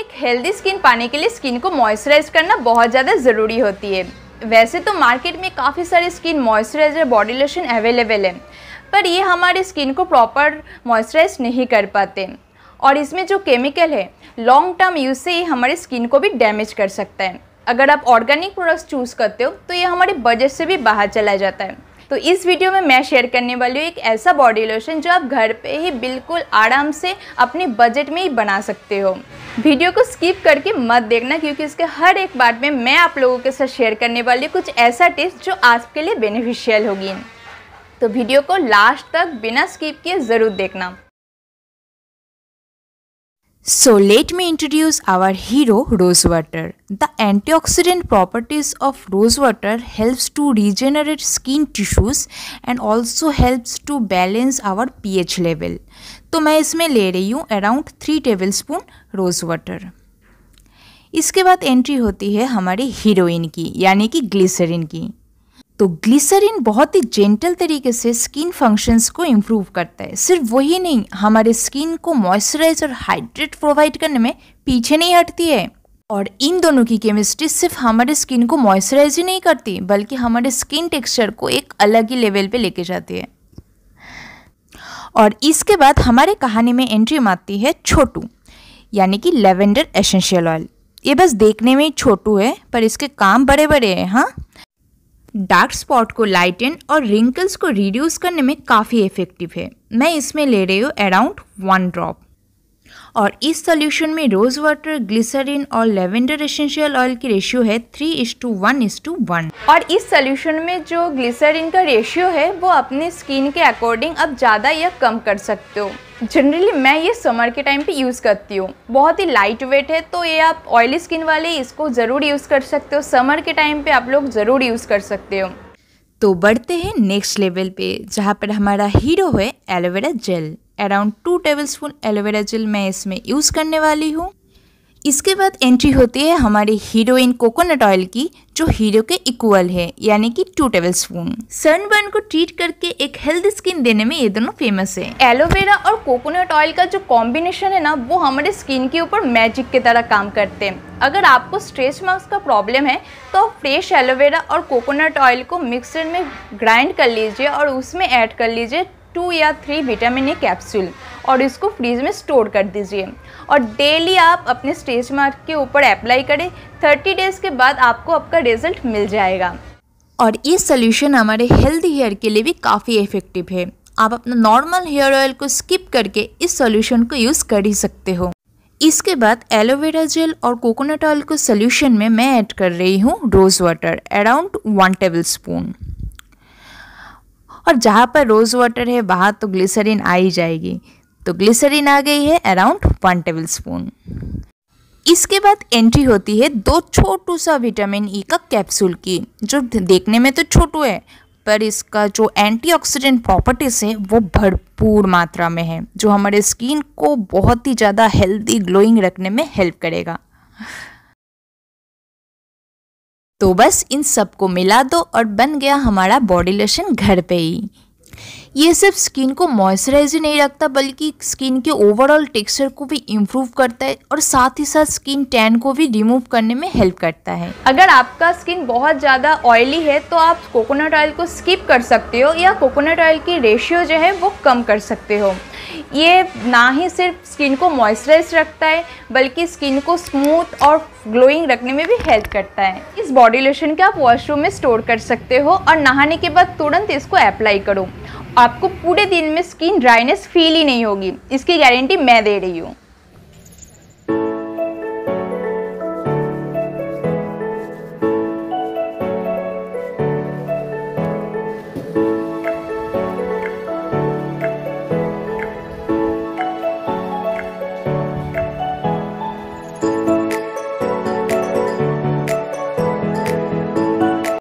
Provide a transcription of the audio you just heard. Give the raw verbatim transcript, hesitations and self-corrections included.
एक healthy skin पाने के लिए स्किन को मॉइस्चराइज करना बहुत ज़्यादा ज़रूरी होती है। वैसे तो मार्केट में काफ़ी सारे skin moisturiser body lotion available है, पर ये हमारे स्किन को प्रॉपर मॉइस्चराइज नहीं कर पाते और इसमें जो केमिकल है लॉन्ग टर्म यूज़ से ये हमारे स्किन को भी डैमेज कर सकता है। अगर आप ऑर्गेनिक प्रोडक्ट्स चूज़ करते हो तो ये हमारे बजट से भी बाहर चला जाता है। तो इस वीडियो में मैं शेयर करने वाली हूँ एक ऐसा बॉडी लोशन जो आप घर पे ही बिल्कुल आराम से अपने बजट में ही बना सकते हो। वीडियो को स्किप करके मत देखना, क्योंकि इसके हर एक बात में मैं आप लोगों के साथ शेयर करने वाली हूँ कुछ ऐसा टिप्स जो आपके लिए बेनिफिशियल होगी। तो वीडियो को लास्ट तक बिना स्किप किए ज़रूर देखना। So let me introduce our hero rose water. The antioxidant properties of rose water helps to regenerate skin tissues and also helps to balance our pH level. तो मैं इसमें ले रही हूँ around three tablespoon rose water. इसके बाद entry होती है हमारी हीरोइन की, यानी कि ग्लिसरीन की। तो ग्लिसरीन बहुत ही जेंटल तरीके से स्किन फंक्शंस को इम्प्रूव करता है। सिर्फ वही नहीं, हमारे स्किन को मॉइस्चराइज और हाइड्रेट प्रोवाइड करने में पीछे नहीं हटती है। और इन दोनों की केमिस्ट्री सिर्फ हमारे स्किन को मॉइस्चराइज ही नहीं करती, बल्कि हमारे स्किन टेक्सचर को एक अलग ही लेवल पे लेके जाती है। और इसके बाद हमारे कहानी में एंट्री मारती है छोटू, यानी कि लेवेंडर एसेंशियल ऑयल। ये बस देखने में ही छोटू है, पर इसके काम बड़े बड़े हैं। हाँ, डार्क स्पॉट को लाइटन और रिंकल्स को रिड्यूस करने में काफ़ी इफेक्टिव है। मैं इसमें ले रही हूँ अराउंड वन ड्रॉप। और इस सोल्यूशन में रोज़ वाटर, ग्लिसरीन और लेवेंडर एसेंशियल ऑयल की रेशियो है three is to one is to one. और इस सोल्यूशन में जो ग्लिसरीन का रेशियो है वो अपने स्किन के अकॉर्डिंग आप ज़्यादा या कम कर सकते हो। जनरली मैं ये समर के टाइम पे यूज़ करती हूँ। बहुत ही लाइट वेट है, तो ये आप ऑयली स्किन वाले इसको ज़रूर यूज़ कर सकते हो। समर के टाइम पे आप लोग ज़रूर यूज़ कर सकते हो। तो बढ़ते हैं नेक्स्ट लेवल पे, जहाँ पर हमारा हीरो है aloe vera gel. Around two tablespoon aloe vera gel मैं इसमें यूज़ करने वाली हूँ। इसके बाद एंट्री होती है हमारी हीरोइन कोकोनट ऑयल की, जो हीरो के इक्वल है, यानी कि टू टेबलस्पून। सनबर्न को ट्रीट करके एक हेल्दी स्किन देने में ये दोनों फेमस है। एलोवेरा और कोकोनट ऑयल का जो कॉम्बिनेशन है ना, वो हमारे स्किन के ऊपर मैजिक की तरह काम करते हैं। अगर आपको स्ट्रेच मार्क्स का प्रॉब्लम है तो फ्रेश एलोवेरा और कोकोनट ऑयल को मिक्सर में ग्राइंड कर लीजिए और उसमें ऐड कर लीजिए टू या थ्री विटामिन ए कैप्सूल और इसको फ्रीज में स्टोर कर दीजिए। और डेली आप अपने स्ट्रेच मार्क के ऊपर अप्लाई करें। थर्टी डेज़ के बाद आपको आपका रिजल्ट मिल जाएगा। और ये सोल्यूशन हमारे हेल्दी हेयर के लिए भी काफ़ी इफेक्टिव है। आप अपना नॉर्मल हेयर ऑयल को स्किप करके इस सोल्यूशन को यूज़ कर ही सकते हो। इसके बाद एलोवेरा जेल और कोकोनट ऑयल को सोल्यूशन में मैं ऐड कर रही हूँ rose water around one tablespoon. और जहाँ पर रोज़ वाटर है वहाँ तो ग्लिसरीन आ ही जाएगी। तो ग्लिसरीन आ गई है अराउंड वन टेबल स्पून। इसके बाद एंट्री होती है दो छोटू सा विटामिन ई का कैप्सूल की, जो देखने में तो छोटू है, पर इसका जो एंटीऑक्सीडेंट प्रॉपर्टीज़ है वो भरपूर मात्रा में है, जो हमारे स्किन को बहुत ही ज़्यादा हेल्दी ग्लोइंग रखने में हेल्प करेगा। तो बस इन सबको मिला दो और बन गया हमारा बॉडी लोशन घर पे ही। ये सिर्फ स्किन को मॉइस्चराइज ही नहीं रखता, बल्कि स्किन के ओवरऑल टेक्सचर को भी इम्प्रूव करता है और साथ ही साथ स्किन टैन को भी रिमूव करने में हेल्प करता है। अगर आपका स्किन बहुत ज़्यादा ऑयली है तो आप कोकोनट ऑयल को स्किप कर सकते हो या कोकोनट ऑयल की रेशियो जो है वो कम कर सकते हो। ये ना ही सिर्फ स्किन को मॉइस्चराइज रखता है, बल्कि स्किन को स्मूथ और ग्लोइंग रखने में भी हेल्प करता है। इस बॉडी लोशन को आप वॉशरूम में स्टोर कर सकते हो और नहाने के बाद तुरंत इसको अप्लाई करो। आपको पूरे दिन में स्किन ड्राइनेस फील ही नहीं होगी, इसकी गारंटी मैं दे रही हूँ।